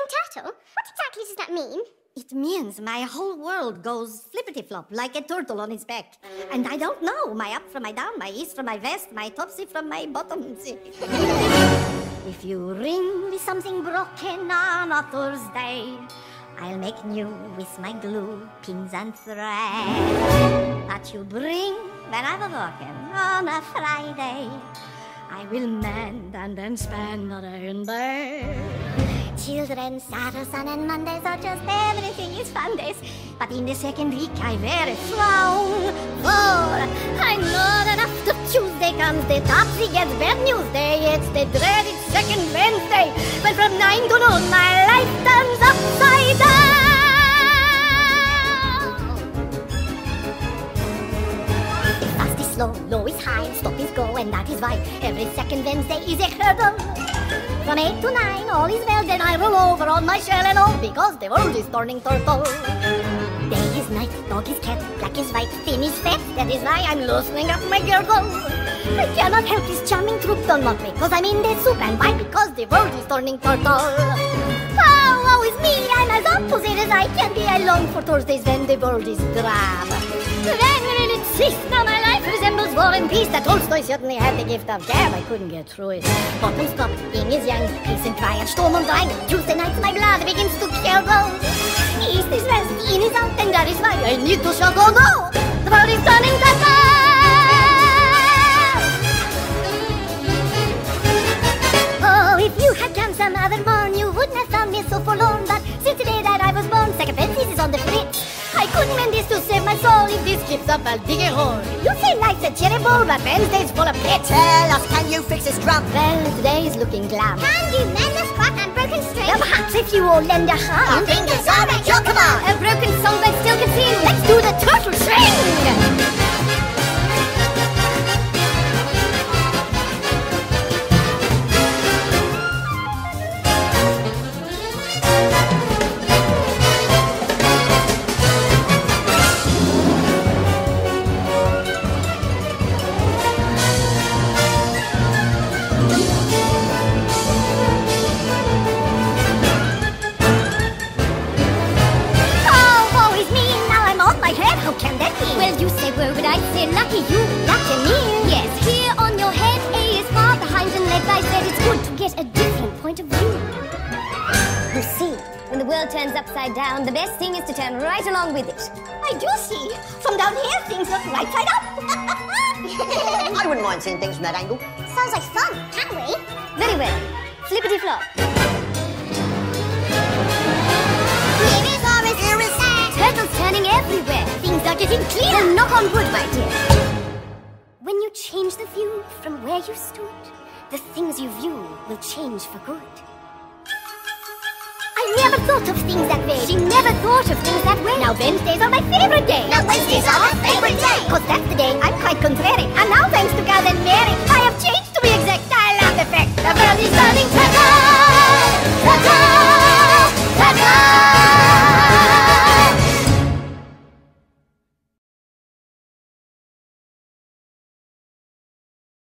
potato? What exactly does that mean? It means my whole world goes flippity-flop like a turtle on its back. And I don't know my up from my down, my east from my west, my topsy from my bottomsy. If you ring with something broken on a Thursday, I'll make new with my glue, pins and thread. That you bring when I'm working on a Friday, I will mend and then spend the day in bed. Children, Saturday, Sun and Mondays are just everything is fun days. But in the second week I wear a frown. For I know that after Tuesday comes the Topsy gets bad news day. It's the dreaded second Wednesday, when from 9 to noon my life turns upside down. Fast is slow, low is high, stop is go, and that is why every second Wednesday is a hurdle. From 8 to 9, all is well, then I roll over on my shell and all, because the world is turning turtle. Day is night, dog is cat, black is white, thin is fat, that is why I'm loosening up my girdle. I cannot help this charming troop, don't mock me, cause I'm in the soup, and why? Because the world is turning turtle. Oh, woe is me, I'm as opposite as I can be. I long for Thursdays when the world is drab. Then will it cease? Now my life resembles War and Peace. That Tolstoy certainly had the gift of gab. I couldn't get through it. Bottom stop, Ying is young, peace and triad, Sturm und Drang. Tuesday nights my blood begins to curdle. East is west, in is out, and that is why I need to shout, oh no! The world is turning turtle! Oh, if you had come some other morn, you wouldn't have found me so forlorn. But since the day that I was born, second Benzis is on the fritz. I couldn't mend this to save my soul. If this keeps up, I'll dig a hole. You say life's a cherry bowl, but Wednesday's full of pits. Tell us, can you fix this drum? Well, today's looking glam. Can you mend a scrap and broken string? Well, perhaps if you all lend a hand. Our fingers are at your command. A broken song but still can sing. Let's do the turtle string. Where would I say lucky you, lucky me? Yes, here on your head, A is far behind and led by Z. It's good to get a different point of view. You see, when the world turns upside down, the best thing is to turn right along with it. I do see. From down here, things look right side up. I wouldn't mind seeing things from that angle. Sounds like fun, can we? Very well. Flippity flop. Here is Horace, here is Sam. Turtles turning everywhere. Things are getting clearer. So knock on wood, my dear. When you change the view from where you stood, the things you view will change for good. I never thought of things that way. She never thought of things that way. Now Wednesdays are my favorite day. Now Wednesdays are my favorite day. Cause that's the day